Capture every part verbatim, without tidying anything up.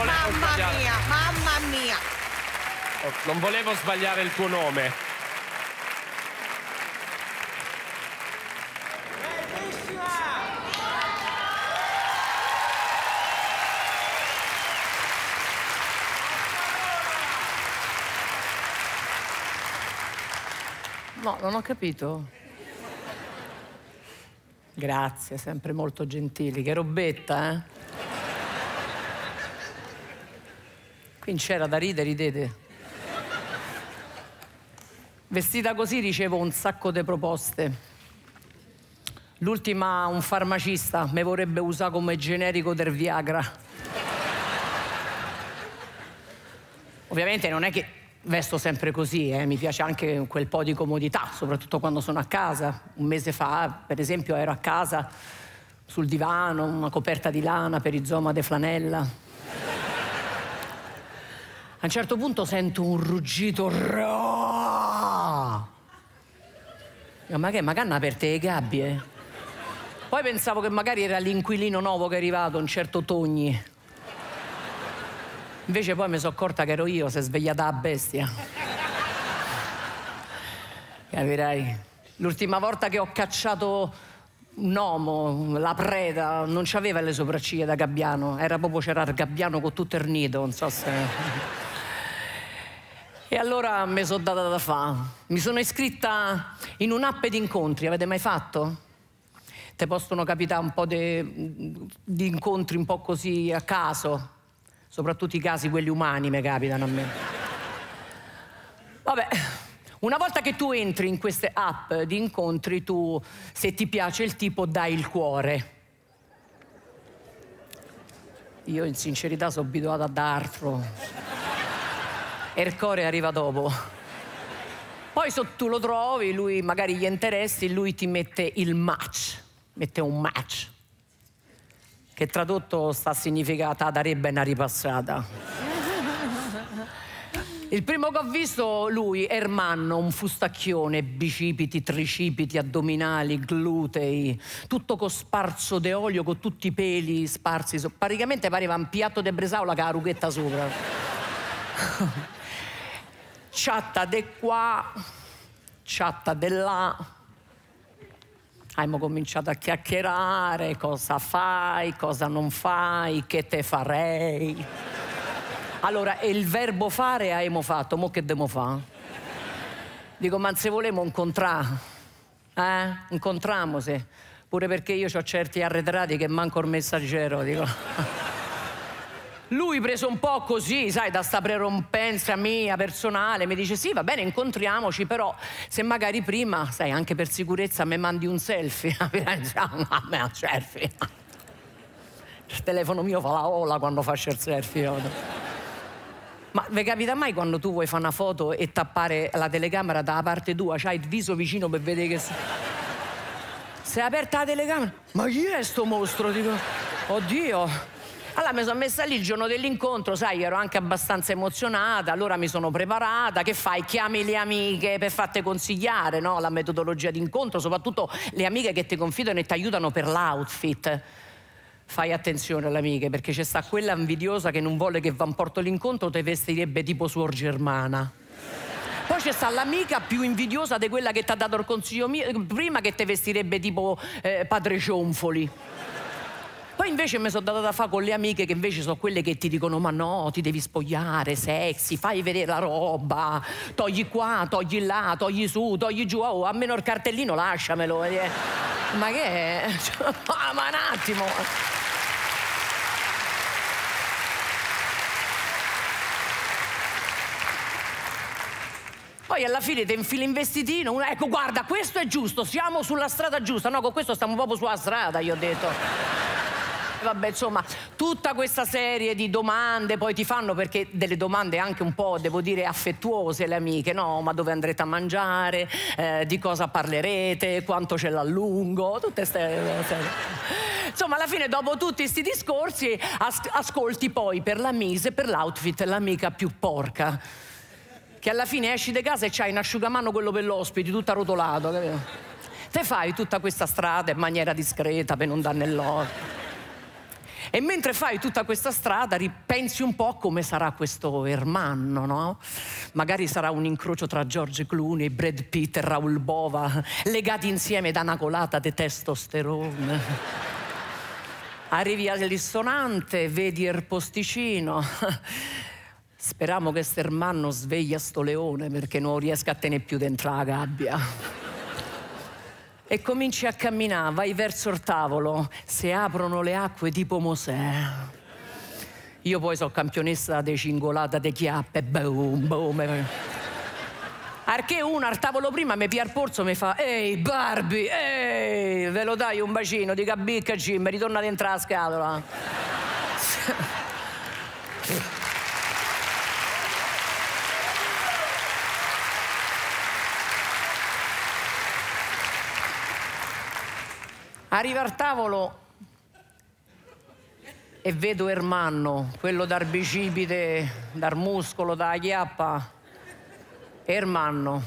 volevo mamma sbagliare. mia, mamma mia. Oh, non volevo sbagliare il tuo nome. No, non ho capito. Grazie, sempre molto gentili. Che robetta, eh? Qui c'era da ridere, ridete. Vestita così ricevo un sacco di proposte. L'ultima, un farmacista, mi vorrebbe usare come generico del Viagra. Ovviamente non è che vesto sempre così, eh. Mi piace anche quel po' di comodità, soprattutto quando sono a casa. Un mese fa, per esempio, ero a casa sul divano, una coperta di lana, perizoma de flanella. A un certo punto sento un ruggito. Ma che? Ma che hanno aperte le gabbie? Poi pensavo che magari era l'inquilino nuovo che è arrivato, un certo Togni. Invece poi mi sono accorta che ero io, si è svegliata la bestia. Capirai? L'ultima volta che ho cacciato un uomo, la preda, non c'aveva le sopracciglia da gabbiano, era proprio, c'era il gabbiano con tutto il nido, non so se... E allora mi sono data da fare. Mi sono iscritta in un'app di incontri, avete mai fatto? Te possono capitare un po' di incontri un po' così a caso. Soprattutto i casi, quelli umani, mi capitano a me. Vabbè, una volta che tu entri in queste app di incontri, tu, se ti piace il tipo, dai il cuore. Io, in sincerità, sono abituata ad altro. E il cuore arriva dopo. Poi, se tu lo trovi, lui magari gli interessi, lui ti mette il match. Mette un match. Che tradotto sta a significare darebbe una ripassata. Il primo che ho visto, lui, Ermanno, un fustacchione, bicipiti, tricipiti, addominali, glutei, tutto cosparso di olio, con tutti i peli sparsi. Praticamente pareva un piatto di bresaola con la rughetta sopra. Ciatta di qua, ciatta di là. Abbiamo cominciato a chiacchierare, cosa fai, cosa non fai, che te farei. Allora, e il verbo fare abbiamo fatto, mo che dobbiamo fare? Dico, ma se volemo incontrare, eh? Incontriamoci. Pure perché io ho certi arretrati che manco il messaggero, dico. Lui, preso un po' così, sai, da sta prerompenza mia personale, mi dice sì, va bene, incontriamoci, però se magari prima, sai, anche per sicurezza mi mandi un selfie. A me un selfie. Il telefono mio fa la ola quando faccio il selfie. Ma vi capita mai quando tu vuoi fare una foto e tappare la telecamera dalla parte tua, c'hai il viso vicino per vedere che... Se è aperta la telecamera, ma chi è sto mostro? Dico, oddio... Allora mi sono messa lì il giorno dell'incontro, sai, ero anche abbastanza emozionata, allora mi sono preparata, che fai? Chiami le amiche per farti consigliare, no? La metodologia d'incontro, soprattutto le amiche che ti confidano e ti aiutano per l'outfit. Fai attenzione alle amiche, perché c'è sta quella invidiosa che non vuole che va in porto l'incontro, ti vestirebbe tipo suor Germana. Poi c'è sta l'amica più invidiosa di quella che ti ha dato il consiglio mio, prima, che ti vestirebbe tipo eh, padre Cionfoli. Poi invece mi sono data da fare con le amiche che invece sono quelle che ti dicono ma no, ti devi spogliare, sexy, fai vedere la roba, togli qua, togli là, togli su, togli giù, oh, almeno il cartellino lasciamelo. Eh. Ma che è? Ma un attimo. Poi alla fine ti infili in vestitino, ecco guarda, questo è giusto, siamo sulla strada giusta, no, con questo stiamo proprio sulla strada, io ho detto. Vabbè, insomma, tutta questa serie di domande poi ti fanno, perché delle domande anche un po', devo dire, affettuose le amiche, no? Ma dove andrete a mangiare, eh, di cosa parlerete, quanto ce l'ha lungo, tutte queste cose. Insomma, alla fine, dopo tutti questi discorsi, as ascolti poi per la mise, per l'outfit, l'amica più porca. Che alla fine esci di casa e c'hai un asciugamano, quello per l'ospiti, tutto arrotolato, capito? Te fai tutta questa strada in maniera discreta per non dare nell'occhio. E mentre fai tutta questa strada ripensi un po' come sarà questo Ermanno, no? Magari sarà un incrocio tra George Clooney, Brad Pitt e Raoul Bova, legati insieme da una colata di testosterone. Arrivi al ristorante, vedi il posticino. Speriamo che Stermanno sveglia sto leone perché non riesca a tenere più dentro la gabbia. E cominci a camminare, vai verso il tavolo, si aprono le acque tipo Mosè. Io poi sono campionessa di cingolata di chiappe, boom, boom. Arché uno al tavolo prima mi pia il polso e mi fa: ehi Barbie, ehi, ve lo dai un bacino, dica bicca Jim, ritorna dentro la scatola. Arriva al tavolo e vedo Ermanno, quello dal bicipite, dal muscolo, dalla chiappa. Ermanno.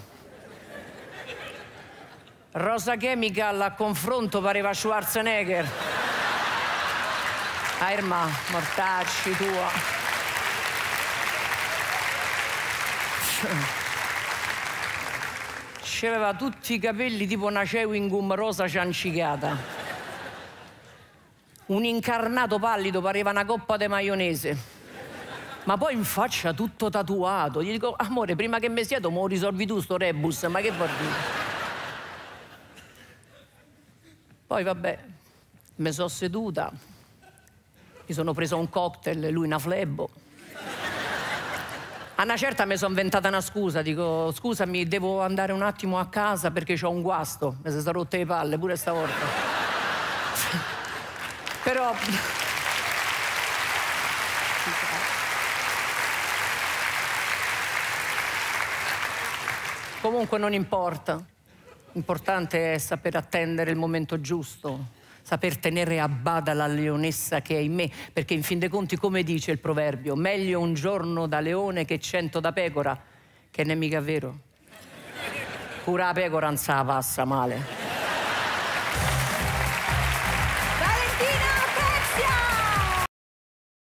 Rosa Chemical a confronto pareva Schwarzenegger. Ah, Ermanno, mortacci tua. C'aveva tutti i capelli tipo una chewing gum rosa ciancicata. Un incarnato pallido, pareva una coppa di maionese. Ma poi in faccia tutto tatuato. Gli dico: amore, prima che mi siedo, mo risolvi tu sto rebus, ma che vuol dire? Poi vabbè, mi sono seduta, mi sono preso un cocktail, lui una flebo. A una certa mi sono inventata una scusa, dico: scusami, devo andare un attimo a casa perché c'ho un guasto. Mi si sono rotte le palle pure stavolta. Però... comunque non importa. L'importante è saper attendere il momento giusto, saper tenere a bada la leonessa che è in me, perché in fin dei conti, come dice il proverbio, meglio un giorno da leone che cento da pecora, che non è mica vero. Pure la pecora non se la passa male.